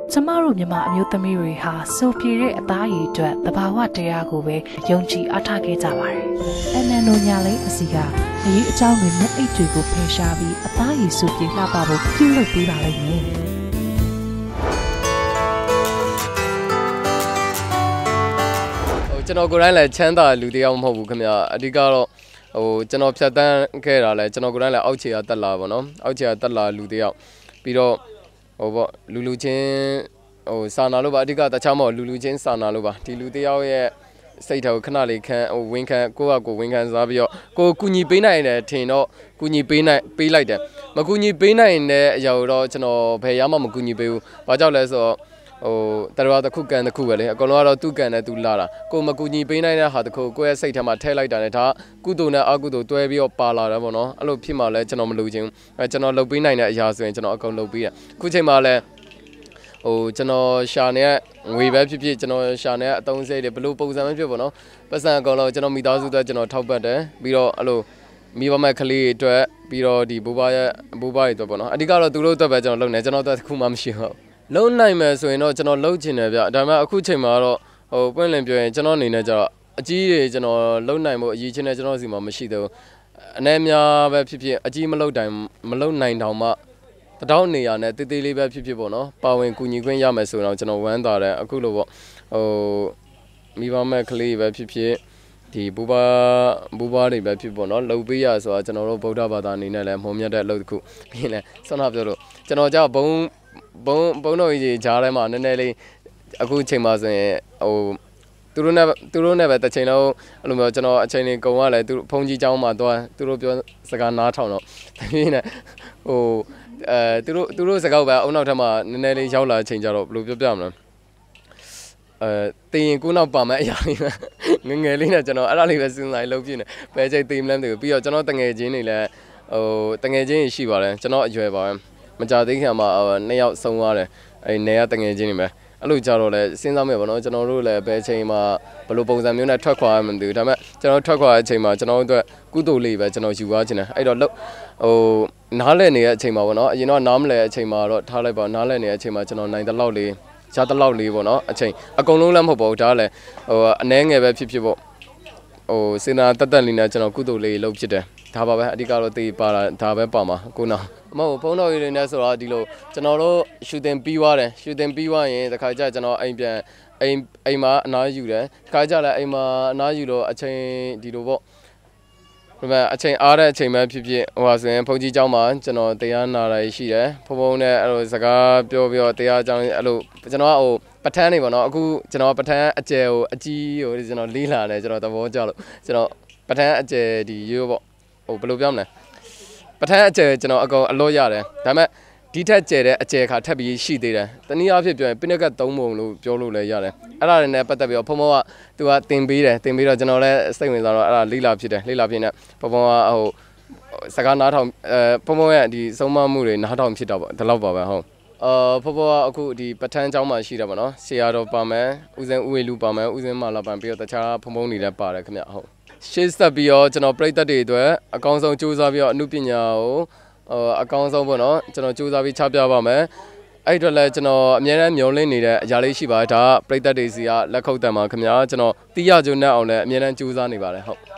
ကျမတို့မြန်မာအမျိုးသမီးတွေဟာစိုးပြေတဲ့အသားရည်အတွက်တဘာဝတရားကိုပဲယုံကြည်အားထားခဲ့ကြပါတယ်။ NNO ညာလေးအစီကအရေးအကြောင်းတွေနဲ့အိတ်တွေကိုဖယ်ရှားပြီးအသားရည်စိုးပြေလှပဖို့ပြုလုပ်ပေးပါလိမ့်မယ်။ကျွန်တော်ကိုယ်တိုင်လည်းချမ်းသာလူတယောက်မဟုတ်ဘူးခင်ဗျာအဓိကတော့ကျွန်တော်ဖြတ်တန်းခဲ့တာလဲကျွန်တော်ကိုယ်တိုင်လည်းအောက်ခြေကတက်လာပါတော့အောက်ခြေကတက်လာလူတယောက်ပြီးတော့ပေါ့လူချင်းစာနာလို့ပါအဓိကတခြားမဟုတ်လူချင်းစာနာလို့ပါဒီလူတယောက်ရဲ့စိတ်ထဲကိုခဏလေးခံဝန်ခံကိုယ့်ဟာကိုယ်ဝန်ခံစားပြီးတော့ကိုကူညီပေးနိုင်တယ်ထင်တော့ကူညီပေးလိုက်တယ်မကူညီပေးနိုင်တဲ့အရာတော့ကျွန်တော်ဘယ်ရမှမကူညီပေးဘူးဘာကြောင့်လဲဆိုတော့တရားတစ်ခုကန်တစ်ခုပဲလေအကောင်လုံးကတော့သူ့ကန်နဲ့သူလာတာကိုမကူညီပေးနိုင်တဲ့ဟာတစ်ခုကိုယ့်ရဲ့စိတ်ထဲမှာထည့်လိုက်တာနဲ့ဒါကုသိုလ်နဲ့အကုသိုလ်တွဲပြီးတော့ပါလာတယ်ပေါ့နော်အဲ့လိုဖြစ်မှလည်းကျွန်တော်မလုပ်ချင်ဘူးကျွန်တော်လုပ်ပေးနိုင်တဲ့အရာဆိုရင်ကျွန်တော်အကုန်လုပ်ပေးတယ်ခုချိန်မှာလည်းကျွန်တော်ရှာနေငွေပဲဖြစ်ဖြစ်ကျွန်တော်ရှာနေအသုံးစရိတ်တွေဘလို့ပုံစံပဲဖြစ်ပေါ့နော်ပတ်စံအကောင်လုံးကျွန်တော်မိသားစုအတွက်ကျွန်တော်ထောက်ပတ်တယ်ပြီးတော့အဲ့လိုမိဘမဲ့ကလေးတွေအတွက်ပြီးတော့ဒီဘိုးဘွားတွေအတွက်ပေါ့နော်အဓိကတော့သူတို့အတွက်ပဲကျွန်တော်လုပ်နေကျွန်တော်အတွက်တစ်ခုမှမရှိဘူးလုံးနိုင်မယ်ဆိုရင်တော့ကျွန်တော်လှုပ်ချင်တယ်ဗျဒါပေမဲ့အခုချိန်မှာတော့ပွင့်လင်းပြောရင်ကျွန်တော်အနေနဲ့ကျတော့အကြီးတွေကျွန်တော်လှုပ်နိုင်ဖို့အရေးချင်းနဲ့ကျွန်တော်စီမှာမရှိသေးဘူးအနေများပဲဖြစ်ဖြစ်အကြီးမလှုပ်နိုင်တောင်မှတတောင်းနေရနဲ့တေးသေးလေးပဲဖြစ်ဖြစ်ပေါ့နော်ပါဝင်ကူညီခွင့်ရမယ်ဆိုတော့ကျွန်တော်ဝမ်းသာတယ်အခုလိုပေါ့မိဘမဲ့ကလေးပဲဖြစ်ဖြစ်ဒီဘူဘာတွေပဲဖြစ်ပေါ့နော်လှုပ်ပေးရဆိုတာကျွန်တော်တို့ဗုဒ္ဓဘာသာအနေနဲ့လည်းမှုံမြတ်တဲ့အလုပ်တစ်ခုပြီးရင်လည်းဆွမ်းနာပြောလို့ကျွန်တော်ကြောက်ဘုံတော်ကြီးကြားထဲမှာနည်းနည်းလေးအခုချိန်မှာဆိုရင်သူတို့နဲ့ပဲတစ်ချိန်လုံးအဲ့လိုမျိုးကျွန်တော်အချိန်လေးကုန်ရလဲသူဖုန်ကြီးเจ้าမှာတော့သူတို့ပြောစကားနားထောင်တော့တကယ်နဲ့သူတို့စကားပဲအုံနောက်ထက်မှာနည်းနည်းလေးရောက်လာချိန်ကြတော့ဘယ်လိုပြောပြမလဲတင်ရင်ကိုနောက်ပါမယ်အရာလေးငယ်လေးနဲ့ကျွန်တော်အဲ့ဒါလေးပဲစဉ်းစားလုပ်ပြနေဘယ်ချိန်တင်မလဲမသိဘူးပြီးတော့ကျွန်တော်တငယ်ချင်းတွေလည်းတငယ်ချင်းရှိပါတယ်ကျွန်တော်အရွယ်ပါပဲမကြသေးခင်မှာ2ယောက်ဆုံးသွားတယ်အဲ့နေရတငယ်ချင်းတွေပဲအဲ့လိုကြတော့လဲစဉ်းစားမိပါတော့ကျွန်တော်တို့လည်းဘယ်ချိန်မှာဘယ်လိုပုံစံမျိုးနဲ့ထွက်ခွာရမှမသိဘူးဒါပေမဲ့ကျွန်တော်ထွက်ခွာတဲ့အချိန်မှာကျွန်တော်တို့ကုသိုလ်လေးပဲကျွန်တော်ယူသွားခြင်းတယ်အဲ့တော့နားလည်နေတဲ့အချိန်မှာပေါ့နော်အရင်တော့နားမလဲအချိန်မှာတော့ထားလိုက်ပါနားလည်နေတဲ့အချိန်မှာကျွန်တော်နိုင်တဲ့လောက်လေးရတဲ့လောက်လေးပေါ့နော်အချိန်အကုန်လုံးလည်းမဟုတ်ပါဘူးဒါလည်းအနှဲငယ်ပဲဖြစ်ပေါ့စေနာတက်လေးနဲ့ကျွန်တော်ကုသိုလ်လေးလုပ်ဖြစ်တယ်ဒါပါပဲအဓိကတော့တေးပါတာဒါပဲပါမှာကိုနောက်မဟုတ်ဖုန်းတော်ရည်နဲ့ဆိုတော့ဒီလိုကျွန်တော်တို့ရှူတင်ပြီးသွားတယ်ရှူတင်ပြီးသွားရင်တခါကျကျွန်တော်အိမ်မှာအနားယူတယ်တခါကျလည်းအိမ်မှာအနားယူတော့အချိန်ဒီလိုပေါ့ဒါပေမဲ့အချိန်အားတဲ့အချိန်မှဖြစ်ဖြစ်ဟိုဟာဆိုရင်ဘုန်းကြီးเจ้าမှာကျွန်တော်တရားနာတာရှိတယ်ဖုန်းနဲ့အဲ့လိုစကားပြောပြီးတော့တရားเจ้าအဲ့လိုကျွန်တော်ကပဋ္ဌာန်းနေပေါ့နော်အခုကျွန်တော်ပဋ္ဌာန်းအကျယ်အကြီးကျွန်တော်လေးလာတယ်ကျွန်တော်သဘောကျလို့ကျွန်တော်ပဋ္ဌာန်းအကျယ်ဒီရိုးပေါ့ဘယ်လိုပြောမလဲပဋ္ဌာန်းအကျယ်ကျွန်တော်အကောင်အလို့ရတယ်ဒါပေမဲ့ဒီထက်ကျယ်တဲ့အကျယ်ခါထပ်ပြီးရှိသေးတယ်တနည်းအားဖြင့်ပြောရင်ပိနကတ်3ပုံလို့ပြောလို့လည်းရတယ်အဲ့ဒါတွေနဲ့ပတ်သက်ပြီးတော့ဖုန်းကသူကတင်ပေးတော့ကျွန်တော်လည်းစိတ်ဝင်စားတော့အဲ့ဒါလေးလာဖြစ်နေဖုန်းကစကားနားထောင်ဖုန်းရဲ့ဒီဆုံးမမှုတွေနားထောင်ဖြစ်တော့ဒီလောက်ပါပဲဟုတ်ဖုန်းကအခုဒီပဋ္ဌာန်းကျောင်းမှာရှိတယ်ပေါ့နော်ဆရာတော်ပါမယ်ဦးစင်းဦးဝေလူပါမယ်ဦးစင်းမလာပန်ပြီးတော့တခြားဖုန်းတွေလည်းပါတယ်ခင်ဗျဟုတ်ရှေ့ဆက်ပြီးတော့ကျွန်တော်ပြိတ္တတွေအတွက်အကောင်းဆုံးကြိုးစားပြီးတော့အမှုပညာကိုအကောင်းဆုံးပေါ့နော်ကျွန်တော်ကြိုးစားပြီးချပြပါမယ်အဲ့အတွက်လည်းကျွန်တော်အများနဲ့မျောလင့်နေတဲ့အရာလေးရှိပါတယ်ဒါကပြိတ္တတွေစီကလက်ခုပ်တံပါခင်ဗျာကျွန်တော်တီးရကျုံနဲ့အောင်လည်းအများနဲ့ကြိုးစားနေပါတယ်ဟုတ်